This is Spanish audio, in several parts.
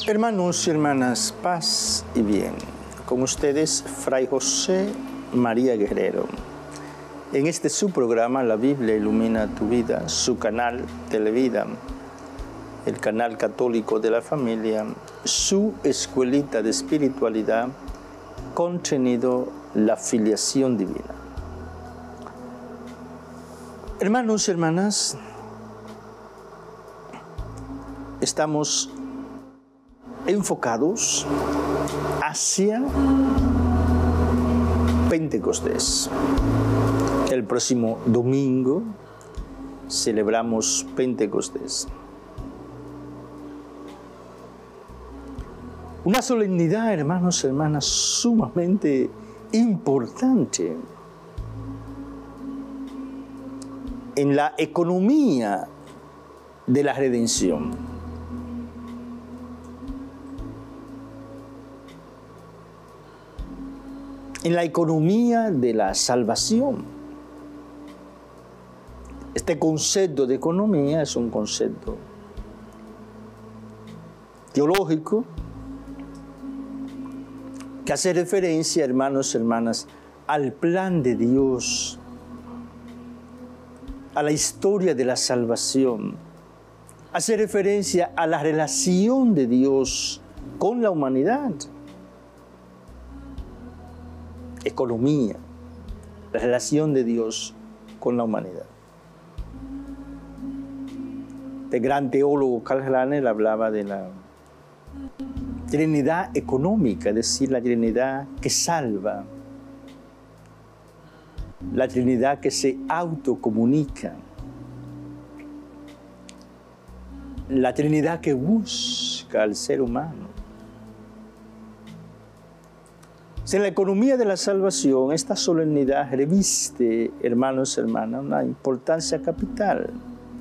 Hermanos y hermanas, paz y bien. Con ustedes, Fray José María Guerrero. En este su programa, La Biblia ilumina tu vida, su canal Televida, el canal católico de la familia, su escuelita de espiritualidad, contenido la filiación divina. Hermanos y hermanas, estamos enfocados hacia Pentecostés. El próximo domingo celebramos Pentecostés. Una solemnidad, hermanos y hermanas, sumamente importante en la economía de la redención. En la economía de la salvación. Este concepto de economía es un concepto teológico que hace referencia, hermanos y hermanas, al plan de Dios, a la historia de la salvación. Hace referencia a la relación de Dios con la humanidad. Economía, la relación de Dios con la humanidad. El gran teólogo Karl Rahner hablaba de la Trinidad económica, es decir, la Trinidad que salva, la Trinidad que se autocomunica, la Trinidad que busca al ser humano. En la economía de la salvación, esta solemnidad reviste, hermanos y hermanas, una importancia capital.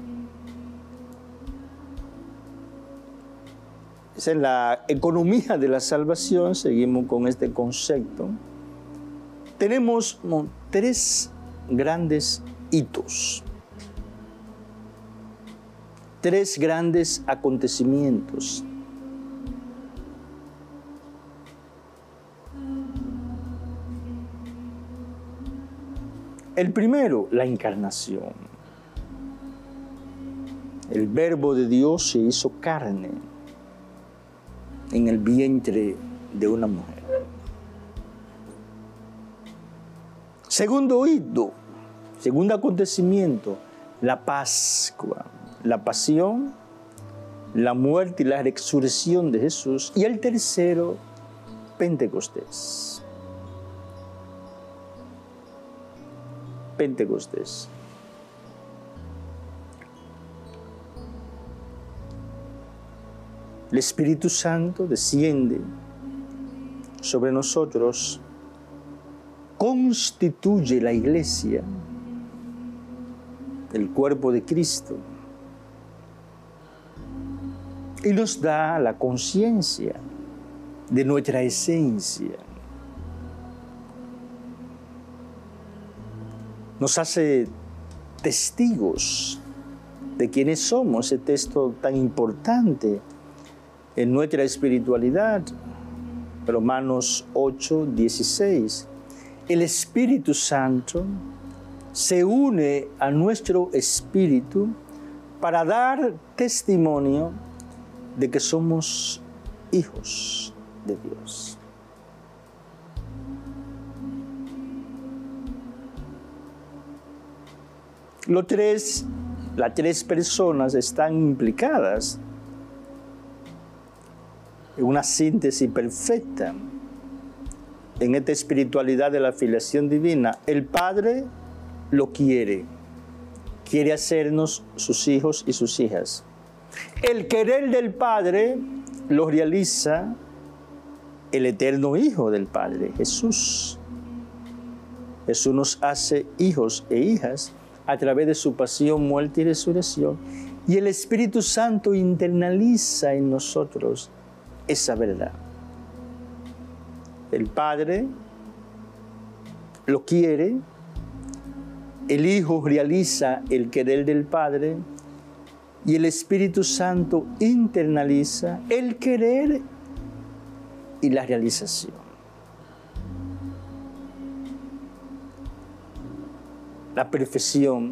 En la economía de la salvación, seguimos con este concepto, tenemos tres grandes hitos, tres grandes acontecimientos. El primero, la encarnación. El Verbo de Dios se hizo carne en el vientre de una mujer. Segundo hito, segundo acontecimiento, la Pascua, la pasión, la muerte y la resurrección de Jesús. Y el tercero, Pentecostés. Pentecostés. El Espíritu Santo desciende sobre nosotros, constituye la iglesia, el cuerpo de Cristo, y nos da la conciencia de nuestra esencia. Nos hace testigos de quiénes somos, ese texto tan importante en nuestra espiritualidad. Romanos 8, 16. El Espíritu Santo se une a nuestro espíritu para dar testimonio de que somos hijos de Dios. Las tres personas están implicadas en una síntesis perfecta en esta espiritualidad de la filiación divina. El Padre lo quiere hacernos sus hijos y sus hijas. El querer del Padre lo realiza el eterno Hijo del Padre, Jesús. Jesús nos hace hijos e hijas a través de su pasión, muerte y resurrección. Y el Espíritu Santo internaliza en nosotros esa verdad. El Padre lo quiere, el Hijo realiza el querer del Padre y el Espíritu Santo internaliza el querer y la realización. La perfección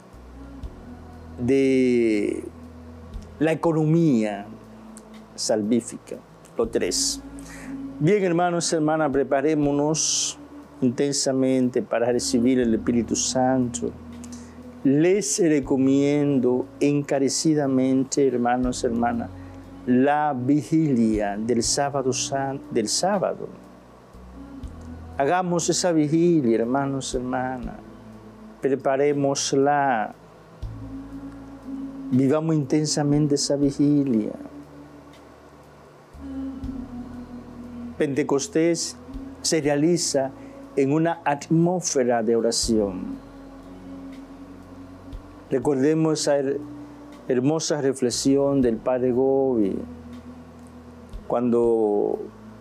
de la economía salvífica, los tres. Bien, hermanos y hermanas, preparémonos intensamente para recibir el Espíritu Santo. Les recomiendo encarecidamente, hermanos y hermanas, la vigilia del sábado. Hagamos esa vigilia, hermanos y hermanas. Preparémosla. Vivamos intensamente esa vigilia. Pentecostés se realiza en una atmósfera de oración. Recordemos esa hermosa reflexión del Padre Gobi cuando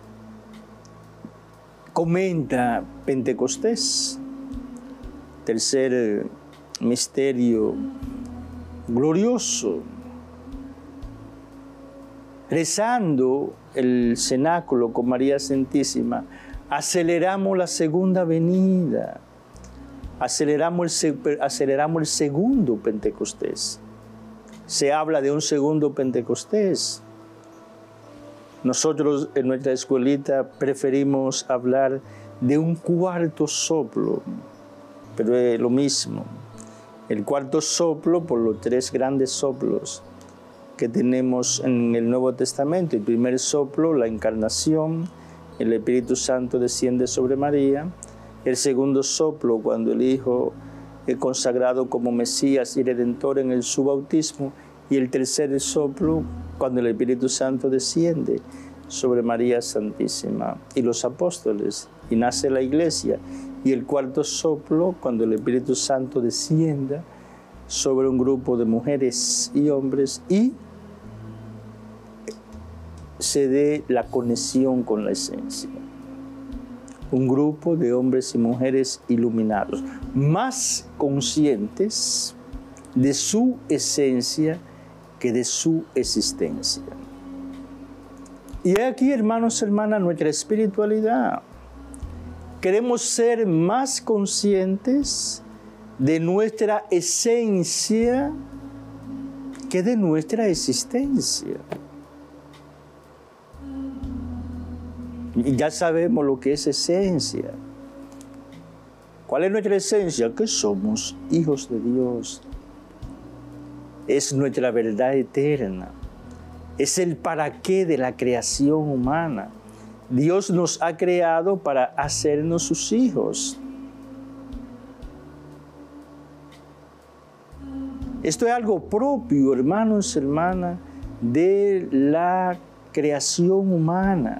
comenta Pentecostés, tercer misterio glorioso. Rezando el cenáculo con María Santísima, aceleramos la segunda venida, aceleramos el segundo Pentecostés. Se habla de un segundo Pentecostés. Nosotros en nuestra escuelita preferimos hablar de un cuarto soplo, pero es lo mismo. El cuarto soplo por los tres grandes soplos que tenemos en el Nuevo Testamento. El primer soplo, la encarnación, el Espíritu Santo desciende sobre María. El segundo soplo, cuando el Hijo es consagrado como Mesías y Redentor en su bautismo. Y el tercer soplo, cuando el Espíritu Santo desciende sobre María Santísima y los apóstoles, y nace la Iglesia. Y el cuarto soplo, cuando el Espíritu Santo descienda sobre un grupo de mujeres y hombres y se dé la conexión con la esencia. Un grupo de hombres y mujeres iluminados, más conscientes de su esencia que de su existencia. Y aquí, hermanos y hermanas, nuestra espiritualidad. Queremos ser más conscientes de nuestra esencia que de nuestra existencia. Y ya sabemos lo que es esencia. ¿Cuál es nuestra esencia? Que somos hijos de Dios. Es nuestra verdad eterna. Es el para qué de la creación humana. Dios nos ha creado para hacernos sus hijos. Esto es algo propio, hermanos y hermanas, de la creación humana.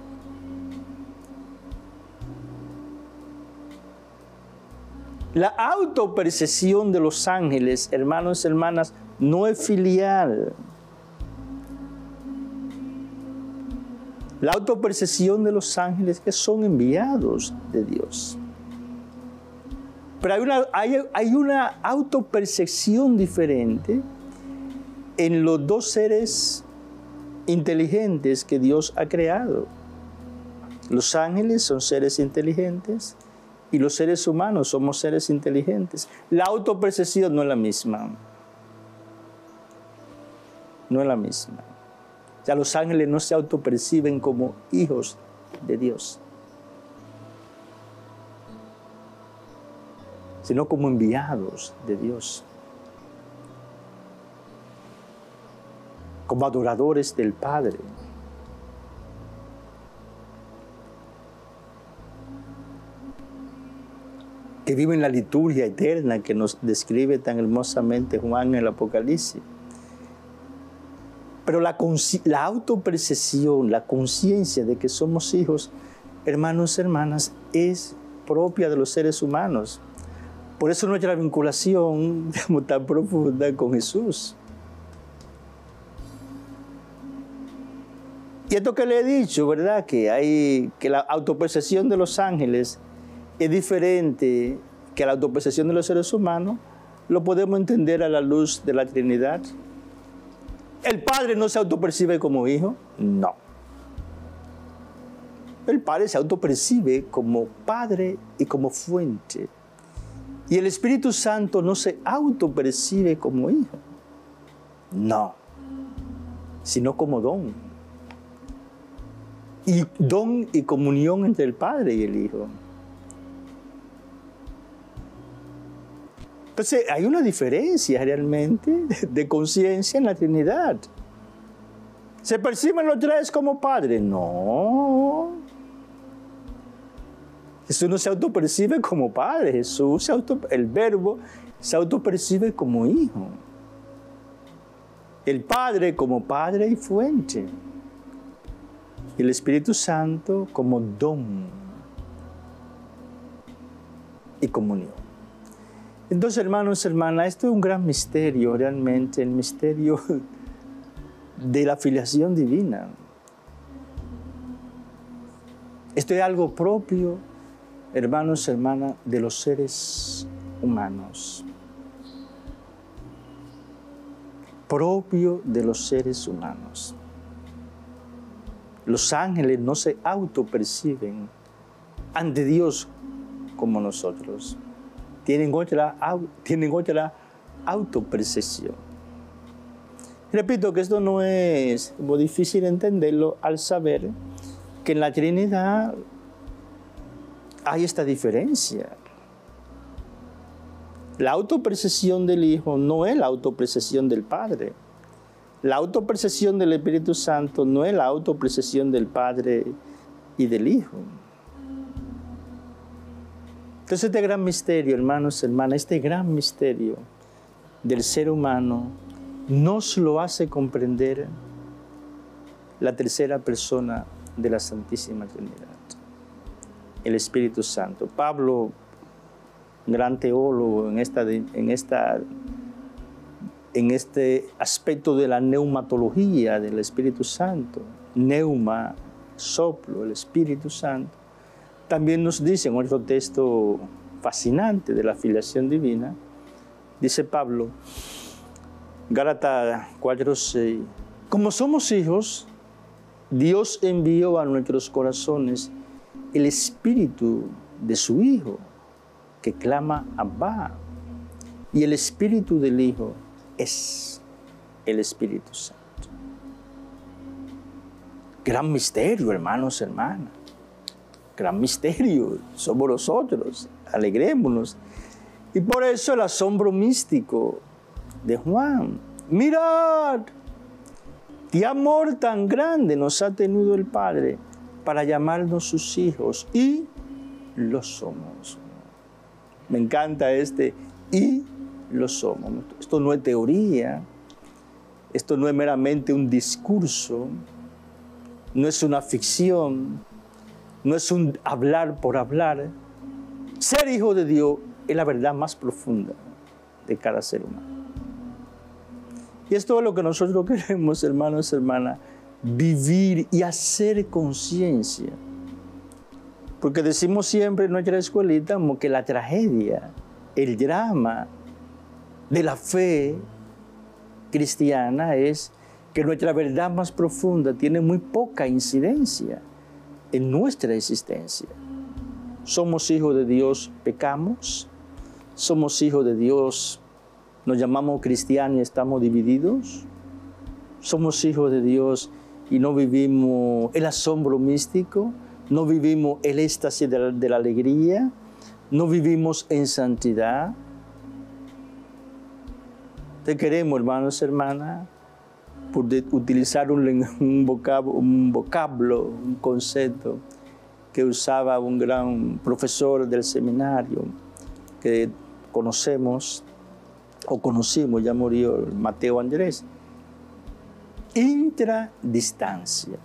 La autopercepción de los ángeles, hermanos y hermanas, no es filial. La autopercepción de los ángeles que son enviados de Dios. Pero hay una autopercepción diferente en los dos seres inteligentes que Dios ha creado. Los ángeles son seres inteligentes y los seres humanos somos seres inteligentes. La autopercepción no es la misma. No es la misma. O sea, los ángeles no se autoperciben como hijos de Dios, sino como enviados de Dios, como adoradores del Padre. Que viven la liturgia eterna que nos describe tan hermosamente Juan en el Apocalipsis. Pero la autopercepción, la conciencia de que somos hijos, hermanos y hermanas, es propia de los seres humanos. Por eso nuestra vinculación tan profunda con Jesús. Y esto que le he dicho, ¿verdad? Que la autopercepción de los ángeles es diferente que la autopercepción de los seres humanos, lo podemos entender a la luz de la Trinidad. ¿El Padre no se autopercibe como hijo? No. El Padre se autopercibe como Padre y como fuente. Y el Espíritu Santo no se autopercibe como hijo. No. Sino como don. Y don y comunión entre el Padre y el Hijo. Entonces, hay una diferencia realmente de conciencia en la Trinidad. ¿Se perciben los tres como Padre? No. Jesús no se autopercibe como Padre. Jesús, el Verbo, se autopercibe como Hijo. El Padre como Padre y fuente. Y el Espíritu Santo como don y comunión. Entonces, hermanos, hermanas, esto es un gran misterio, realmente, el misterio de la filiación divina. Esto es algo propio, hermanos, hermanas, de los seres humanos. Propio de los seres humanos. Los ángeles no se autoperciben ante Dios como nosotros. Tienen otra autopercepción. Repito que esto no es muy difícil entenderlo al saber que en la Trinidad hay esta diferencia. La autopercepción del Hijo no es la autopercepción del Padre. La autopercepción del Espíritu Santo no es la autopercepción del Padre y del Hijo. Entonces este gran misterio, hermanos, hermanas, este gran misterio del ser humano nos lo hace comprender la tercera persona de la Santísima Trinidad, el Espíritu Santo. Pablo, gran teólogo en este aspecto de la neumatología del Espíritu Santo, neuma, soplo, el Espíritu Santo, también nos dice en otro texto fascinante de la filiación divina, dice Pablo, Gálatas 4:6, como somos hijos, Dios envió a nuestros corazones el Espíritu de su Hijo, que clama Abba, y el Espíritu del Hijo es el Espíritu Santo. Gran misterio, hermanos, hermanas. Gran misterio, somos nosotros, alegrémonos. Y por eso el asombro místico de Juan. Mirad, qué amor tan grande nos ha tenido el Padre para llamarnos sus hijos, y lo somos. Me encanta y lo somos. Esto no es teoría, esto no es meramente un discurso, no es una ficción, no es un hablar por hablar. Ser hijo de Dios es la verdad más profunda de cada ser humano. Y esto es lo que nosotros queremos, hermanos, hermanas, vivir y hacer conciencia. Porque decimos siempre en nuestra escuelita como que la tragedia, el drama de la fe cristiana es que nuestra verdad más profunda tiene muy poca incidencia en nuestra existencia. Somos hijos de Dios, pecamos. Somos hijos de Dios, nos llamamos cristianos y estamos divididos. Somos hijos de Dios y no vivimos el asombro místico, no vivimos el éxtasis de la alegría, no vivimos en santidad. Te queremos, hermanos, hermanas, por utilizar un vocablo, un concepto que usaba un gran profesor del seminario que conocimos, ya murió, Mateo Andrés. Intradistancia.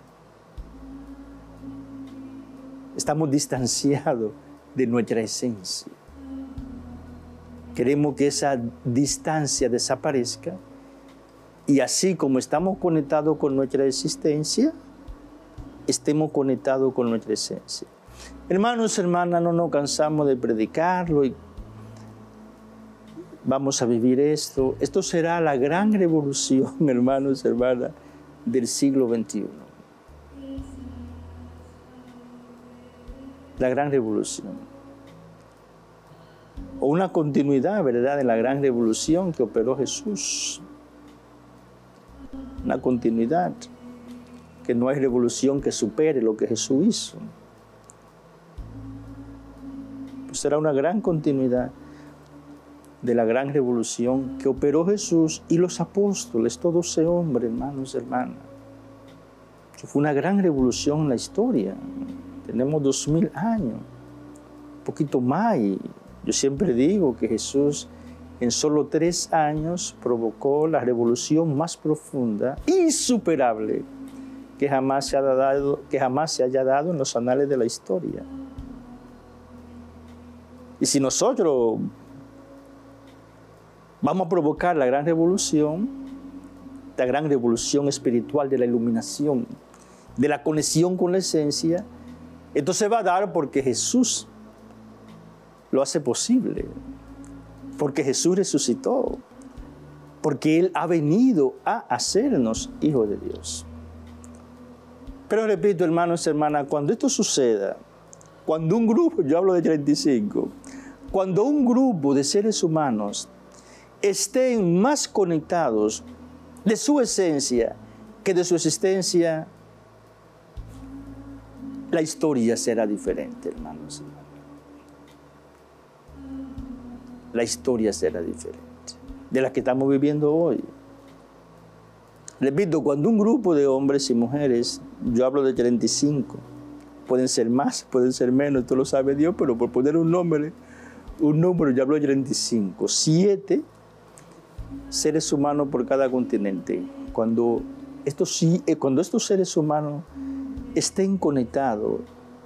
Estamos distanciados de nuestra esencia. Queremos que esa distancia desaparezca y así como estamos conectados con nuestra existencia, estemos conectados con nuestra esencia. Hermanos, hermanas, no nos cansamos de predicarlo y vamos a vivir esto. Esto será la gran revolución, hermanos y hermanas, del siglo XXI. La gran revolución. O una continuidad, ¿verdad?, de la gran revolución que operó Jesús. Una continuidad. Que no hay revolución que supere lo que Jesús hizo. Pues será una gran continuidad de la gran revolución que operó Jesús y los apóstoles, todos ese hombre, hermanos y hermanas. Eso fue una gran revolución en la historia. Tenemos 2000 años, un poquito más. Y yo siempre digo que Jesús en solo 3 años provocó la revolución más profunda, insuperable, que jamás se haya dado en los anales de la historia. Y si nosotros vamos a provocar la gran revolución espiritual de la iluminación, de la conexión con la esencia, esto se va a dar porque Jesús lo hace posible, porque Jesús resucitó, porque Él ha venido a hacernos hijos de Dios. Pero repito, hermanos y hermanas, cuando esto suceda, cuando un grupo, yo hablo de 35, cuando un grupo de seres humanos estén más conectados de su esencia que de su existencia, la historia será diferente, hermanos y hermanas. La historia será diferente de la que estamos viviendo hoy. Repito, cuando un grupo de hombres y mujeres, yo hablo de 35, pueden ser más, pueden ser menos, esto lo sabe Dios, pero por poner un número, yo hablo de 35, 7 seres humanos por cada continente. Cuando estos seres humanos estén conectados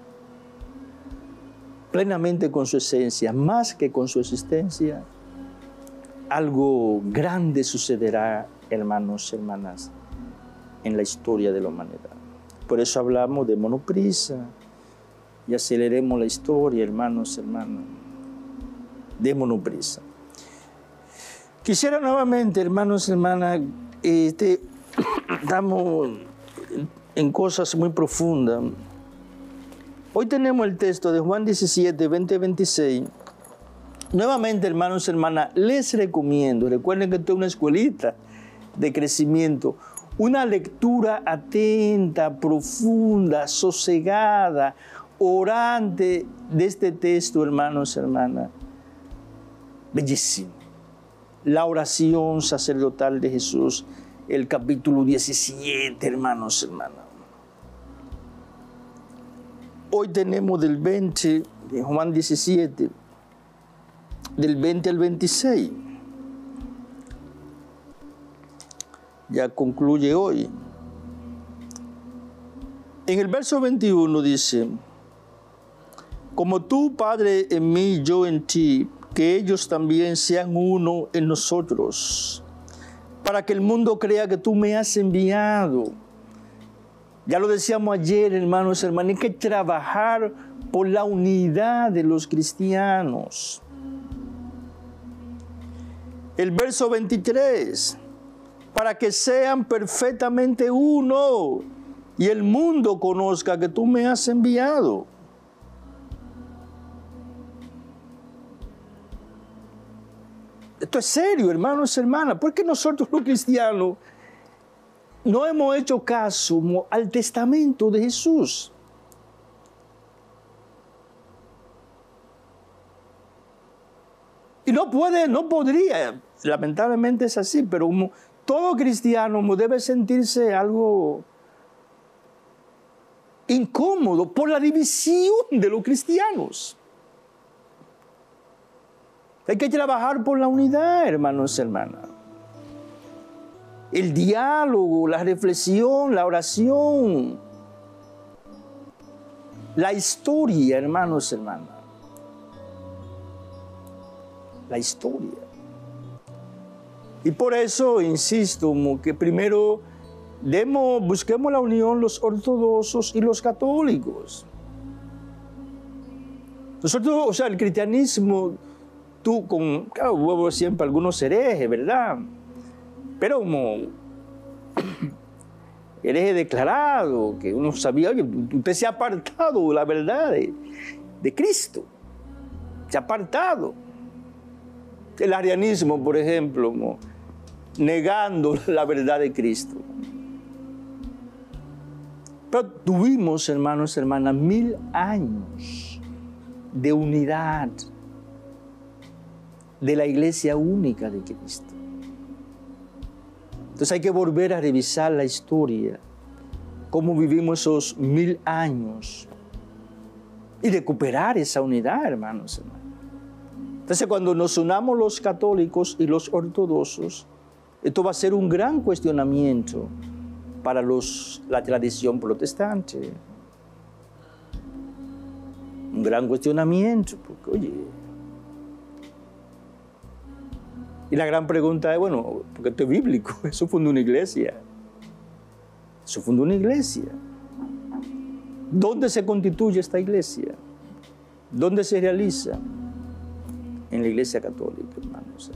plenamente con su esencia, más que con su existencia, algo grande sucederá, hermanos y hermanas, en la historia de la humanidad. Por eso hablamos de monoprisa y aceleremos la historia, hermanos y hermanas, de monoprisa. Quisiera nuevamente, hermanos y hermanas, estamos en cosas muy profundas. Hoy tenemos el texto de Juan 17, 20-26. Nuevamente, hermanos y hermanas, les recomiendo, recuerden que esto es una escuelita de crecimiento, una lectura atenta, profunda, sosegada, orante de este texto, hermanos y hermanas. Bellísimo. La oración sacerdotal de Jesús, el capítulo 17, hermanos y hermanas. Hoy tenemos del 20 de Juan 17, del 20 al 26. Ya concluye hoy. En el verso 21 dice: como tú, Padre, en mí, yo en ti, que ellos también sean uno en nosotros, para que el mundo crea que tú me has enviado. Ya lo decíamos ayer, hermanos y hermanas, hay que trabajar por la unidad de los cristianos. El verso 23, para que sean perfectamente uno y el mundo conozca que tú me has enviado. Esto es serio, hermanos y hermanas, porque nosotros los cristianos no hemos hecho caso al testamento de Jesús. Y no podría, lamentablemente es así, pero todo cristiano debe sentirse algo incómodo por la división de los cristianos. Hay que trabajar por la unidad, hermanos y hermanas. El diálogo, la reflexión, la oración, la historia, hermanos y hermanas. La historia. Y por eso insisto que primero busquemos la unión los ortodoxos y los católicos. Nosotros, el cristianismo claro, hubo siempre algunos herejes, ¿verdad? Pero como hereje declarado, que uno sabía, oye, usted se ha apartado, la verdad, de Cristo. Se ha apartado. El arianismo, por ejemplo, negando la verdad de Cristo. Pero tuvimos, hermanos y hermanas, 1000 años de unidad de la iglesia única de Cristo. Entonces hay que volver a revisar la historia, cómo vivimos esos 1000 años y recuperar esa unidad, hermanos y hermanas. Entonces cuando nos unamos los católicos y los ortodoxos, esto va a ser un gran cuestionamiento para la tradición protestante. Un gran cuestionamiento, porque oye, y la gran pregunta es, bueno, porque esto es bíblico, eso fundó una iglesia. Eso fundó una iglesia. ¿Dónde se constituye esta iglesia? ¿Dónde se realiza? En la iglesia católica, hermanos.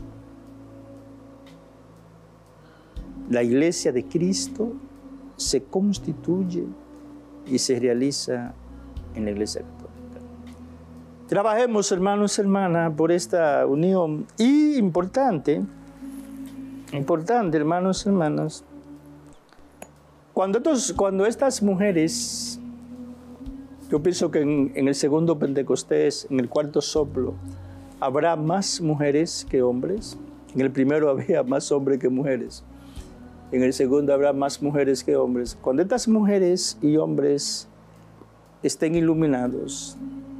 La iglesia de Cristo se constituye y se realiza en la iglesia católica. Trabajemos, hermanos y hermanas, por esta unión. Y importante, hermanos y hermanas, cuando estas mujeres, yo pienso que en el segundo Pentecostés, en el cuarto soplo, habrá más mujeres que hombres. En el primero había más hombres que mujeres. En el segundo habrá más mujeres que hombres. Cuando estas mujeres y hombres estén iluminados,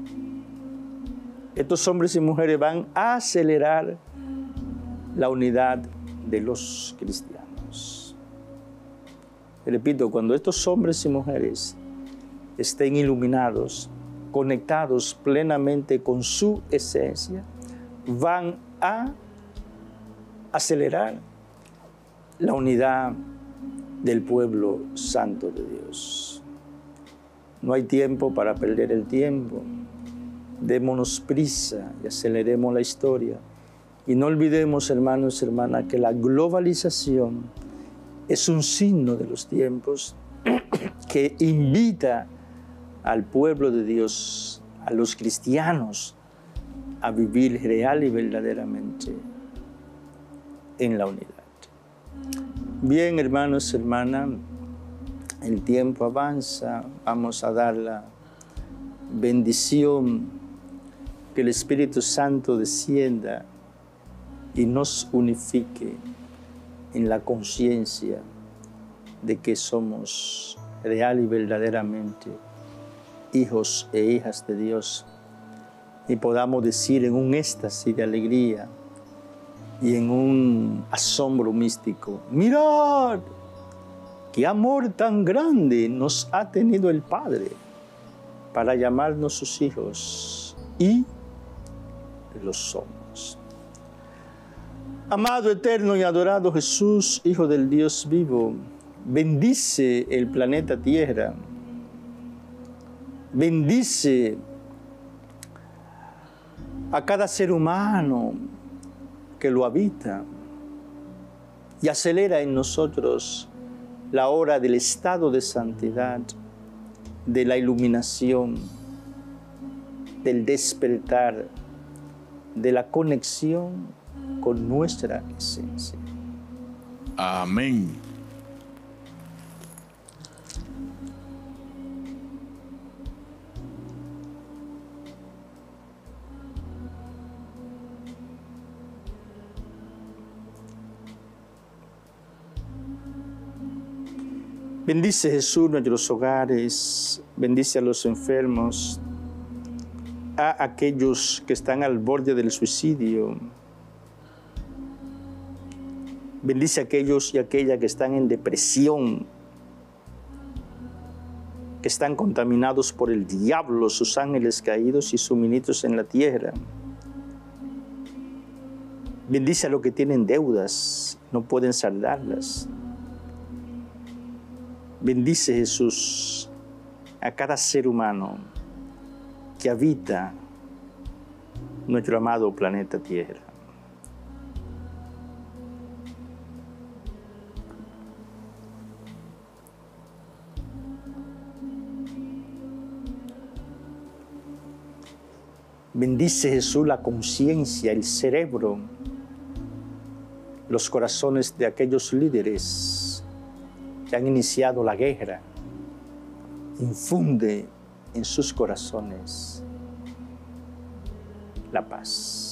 estos hombres y mujeres van a acelerar la unidad de los cristianos. Repito, cuando estos hombres y mujeres estén iluminados, conectados plenamente con su esencia, van a acelerar la unidad del pueblo santo de Dios. No hay tiempo para perder el tiempo. Démonos prisa y aceleremos la historia. Y no olvidemos, hermanos y hermanas, que la globalización es un signo de los tiempos que invita al pueblo de Dios, a los cristianos, a vivir real y verdaderamente en la unidad. Bien, hermanos y hermanas, el tiempo avanza. Vamos a dar la bendición, que el Espíritu Santo descienda y nos unifique en la conciencia de que somos real y verdaderamente hijos e hijas de Dios, y podamos decir en un éxtasis de alegría y en un asombro místico: mirad, qué amor tan grande nos ha tenido el Padre para llamarnos sus hijos, y lo somos. Amado, eterno y adorado Jesús, Hijo del Dios vivo, bendice el planeta Tierra, bendice a cada ser humano que lo habita y acelera en nosotros la hora del estado de santidad, de la iluminación, del despertar, de la conexión con nuestra esencia. Amén. Bendice, Jesús, nuestros hogares, bendice a los enfermos, a aquellos que están al borde del suicidio. Bendice a aquellos y aquellas que están en depresión, que están contaminados por el diablo, sus ángeles caídos y sus ministros en la tierra. Bendice a los que tienen deudas, no pueden saldarlas. Bendice, Jesús, a cada ser humano que habita nuestro amado planeta Tierra. Bendice Jesús la conciencia, el cerebro, los corazones de aquellos líderes que han iniciado la guerra. Infunde en sus corazones la paz.